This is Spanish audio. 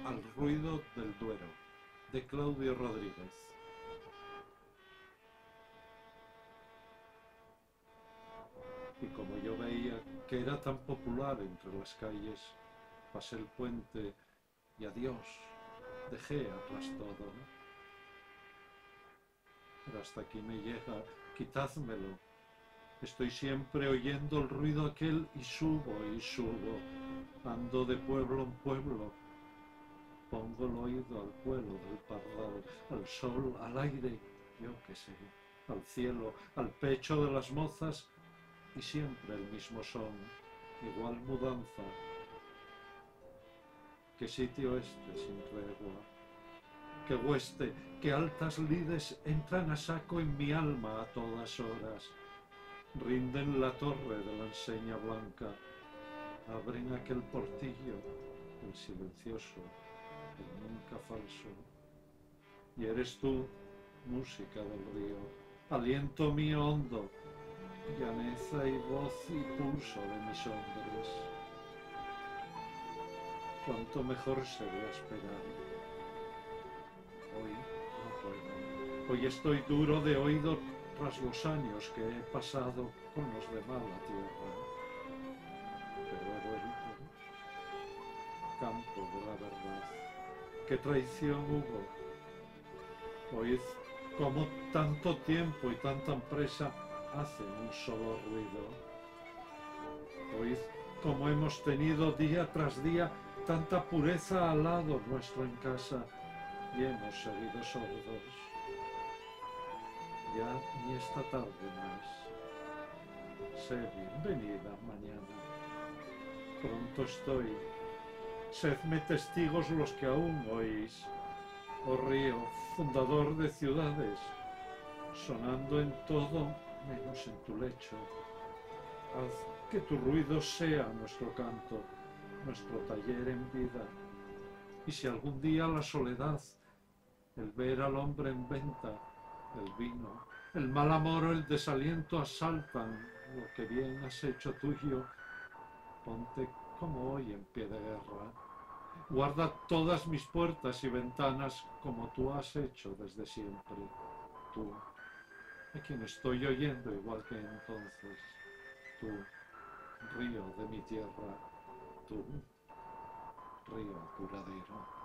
Al ruido del Duero, de Claudio Rodríguez. Y como yo veía que era tan popular entre las calles, pasé el puente y adiós, dejé atrás todo. Pero hasta aquí me llega, quitádmelo. Estoy siempre oyendo el ruido aquel y subo. Ando de pueblo en pueblo. Pongo el oído al vuelo del pardal, al sol, al aire, yo qué sé, al cielo, al pecho de las mozas y siempre el mismo son, igual mudanza. Qué sitio este sin tregua, qué hueste, qué altas lides entran a saco en mi alma a todas horas. Rinden la torre de la enseña blanca, abren aquel portillo, el silencioso, el nunca falso. Y eres tú, música del río, aliento mío hondo, llaneza y voz y pulso de mis hombres. Cuánto mejor sería esperar. Hoy no puedo. Hoy estoy duro de oído tras los años que he pasado con los de mala tierra. Pero he vuelto, campo de la verdad. Qué traición hubo. Oíd cómo tanto tiempo y tanta empresa hacen un solo ruido. Oíd cómo hemos tenido día tras día tanta pureza al lado nuestro en casa y hemos seguido sordos. Ya ni esta tarde más. Sé bienvenida mañana. Pronto estoy. Sedme testigos los que aún oís. Oh río, fundador de ciudades, sonando en todo menos en tu lecho. Haz que tu ruido sea nuestro canto, nuestro taller en vida. Y si algún día la soledad, el ver al hombre en venta, el vino, el mal amor o el desaliento asaltan lo que bien has hecho tuyo, ponte como hoy en pie de guerra. Guarda todas mis puertas y ventanas como tú has hecho desde siempre. Tú, a quien estoy oyendo igual que entonces. Tú, río de mi tierra. Tú, río duradero.